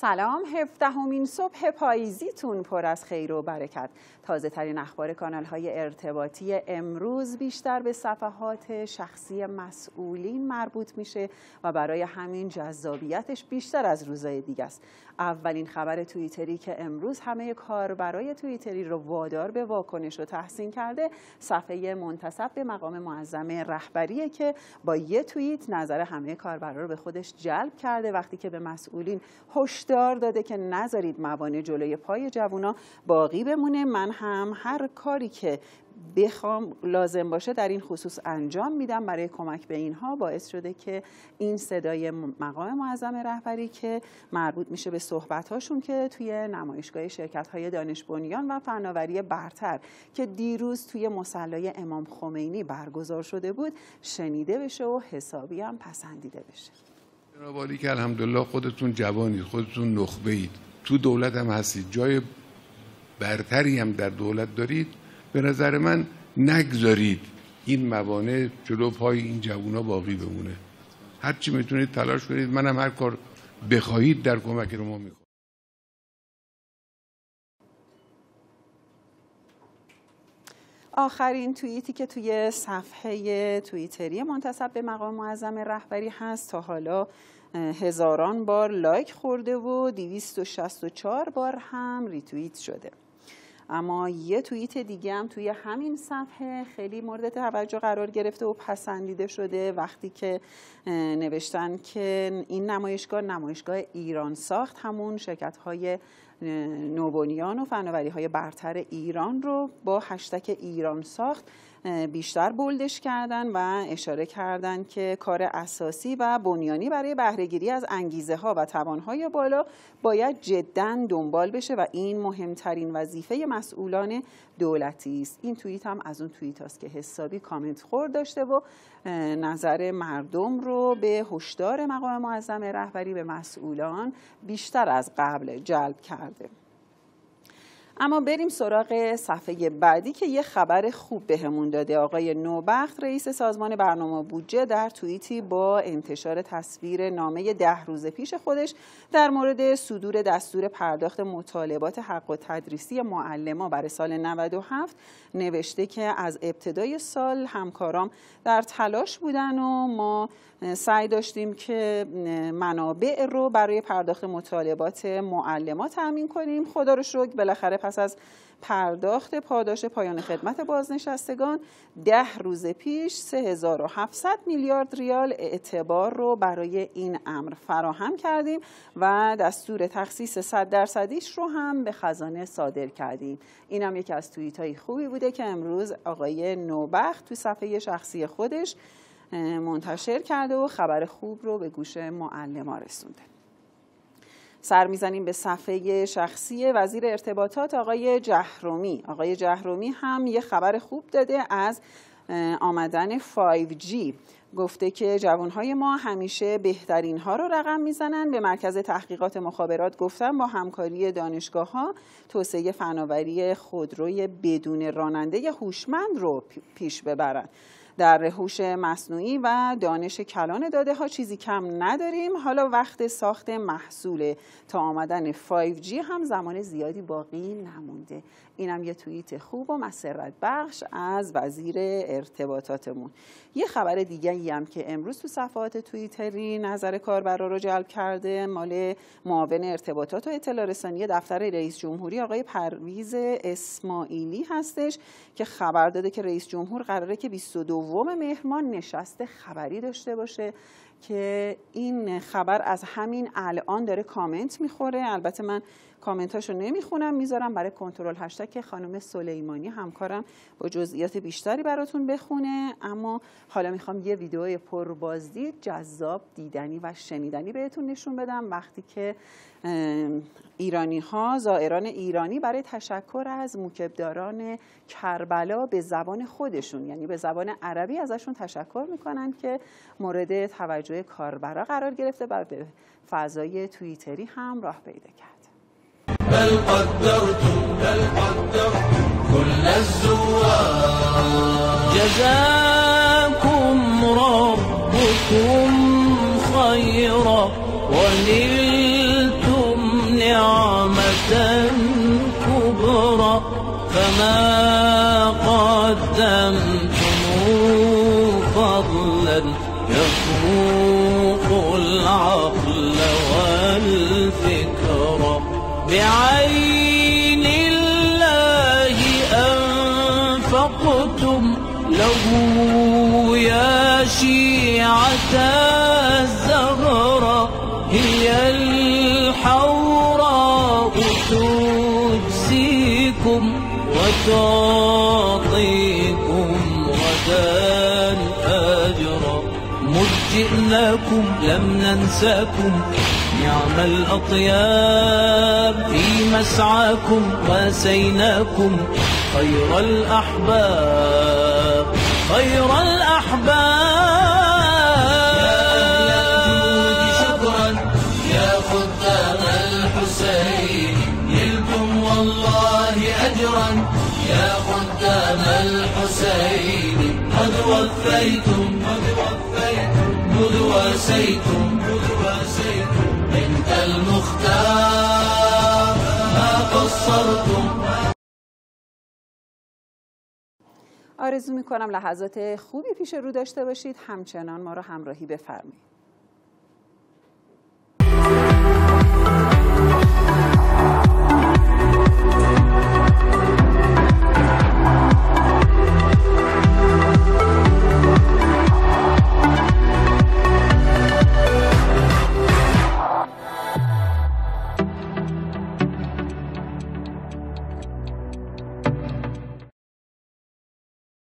سلام، 17مین صبح پاییزیتون پر از خیر و برکت. تازه ترین اخبار کانال های ارتباطی امروز بیشتر به صفحات شخصی مسئولین مربوط میشه و برای همین جذابیتش بیشتر از روزهای دیگه است. اولین خبر توییتری که امروز همه کاربرای توییتری رو وادار به واکنش و تحسین کرده، صفحه منتسب به مقام معظم رهبریه که با یه توییت نظر همه کاربرا رو به خودش جلب کرده وقتی که به مسئولین هشدار داده که نذارید موانع جلوی پای جوونا باقی بمونه. من هم هر کاری که بخوام لازم باشه در این خصوص انجام میدم برای کمک به اینها. باعث شده که این صدای مقام معظم رهبری که مربوط میشه به صحبت‌هاشون که توی نمایشگاه شرکت‌های دانش بنیان و فناوری برتر که دیروز توی مصلی امام خمینی برگزار شده بود شنیده بشه و حسابی هم پسندیده بشه. جناب عالی که الحمدلله خودتون جوانید، خودتون نخبه‌اید، تو دولت هم هستید، جای برتری هم در دولت دارید. به نظر من نگذارید این موانع جلو پای این جوونا باقی بمونه. هر چی میتونید تلاش کنید، منم هر کار بخواهید در کمک رو ما میکنم. آخرین توییتی که توی صفحه توییتری منتسب به مقام معظم رهبری هست تا حالا هزاران بار لایک خورده و 264 بار هم ریتوییت شده. اما یه توییت دیگه هم توی همین صفحه خیلی مورد توجه قرار گرفته و پسندیده شده وقتی که نوشتن که این نمایشگاه ایران ساخت، همون شرکت‌های نوبنیان و فناوری‌های برتر ایران رو با هشتگ ایران ساخت بیشتر بولدش کردن و اشاره کردن که کار اساسی و بنیانی برای بهره‌گیری از انگیزه‌ها و توان‌های بالا باید جداً دنبال بشه و این مهمترین وظیفه مسئولان دولتی است. این توییت هم از اون توییت هست که حسابی کامنت خورد داشته و نظر مردم رو به هشدار مقام معظم رهبری به مسئولان بیشتر از قبل جلب کرده. اما بریم سراغ صفحه بعدی که یه خبر خوب بهمون داده. آقای نوبخت رئیس سازمان برنامه بودجه در توییتی با انتشار تصویر نامه 10 روز پیش خودش در مورد صدور دستور پرداخت مطالبات حق و تدریسی معلما برای سال 97 نوشته که از ابتدای سال همکارام در تلاش بودن و ما سعی داشتیم که منابع رو برای پرداخت مطالبات معلما تامین کنیم. خدا رو شکر بالاخره پس از پرداخت پاداش پایان خدمت بازنشستگان 10 روز پیش 3700 میلیارد ریال اعتبار رو برای این امر فراهم کردیم و دستور تخصیص 100% رو هم به خزانه صادر کردیم. این هم یکی از توییت‌های خوبی بوده که امروز آقای نوبخت تو صفحه شخصی خودش منتشر کرده و خبر خوب رو به گوش معلما رسونده. سر میزنیم به صفحه شخصی وزیر ارتباطات آقای جهرومی. آقای جهرومی هم یه خبر خوب داده از آمدن 5G. گفته که جوانهای ما همیشه بهترین ها رو رقم میزنن. به مرکز تحقیقات مخابرات گفتن با همکاری دانشگاه ها توسعه فناوری خودروی بدون راننده هوشمند رو پیش ببرن. در هوش مصنوعی و دانش کلان داده ها چیزی کم نداریم. حالا وقت ساخت محصول تا آمدن 5G هم زمان زیادی باقی نمونده. اینم یه توییت خوب و مسرت بخش از وزیر ارتباطاتمون. یه خبر دیگه‌ای هم که امروز تو صفحات توییتری نظر کاربرا رو جلب کرده مال معاون ارتباطات و اطلاع رسانی دفتر رئیس جمهوری آقای پرویز اسماعیلی هستش که خبر داده که رئیس جمهور قراره که 22 مهر ماه نشست خبری داشته باشه که این خبر از همین الان داره کامنت میخوره. البته من کامنتاشو نمیخونم، میذارم برای کنترل هشتگ که خانم سلیمانی همکارم با جزئیات بیشتری براتون بخونه. اما حالا میخوام یه ویدیو پربازدید، جذاب، دیدنی و شنیدنی بهتون نشون بدم وقتی که زائران ایرانی برای تشکر از موکبداران کربلا به زبان خودشون یعنی به زبان عربی ازشون تشکر میکنن که مورد توجه کاربرا قرار گرفته و به فضای توییتری هم راه پیدا کرد. بل قدرت كل الزوار جزاكم ربكم خيرا ونلتم ما قدمتم فضلا يفوق العقل والفكر. بعين الله أنفقتم له يا شيعة الزهرة، هي الحوراء تجزيكم وتعطيكم غدا أجرا. مذ جئناكم لم ننساكم، نعم الأطياب في مسعاكم، واسيناكم خير الأحباب خير الأحباب. شكرا يا خدام الحسين، نلتم والله أجرا يا خدام الحسين. قد وفيتم مذ واسيتم بنت المختار ما قصرتم. آرزو میکنم لحظات خوبی پیش رو داشته باشید. همچنان ما را همراهی بفرمایید.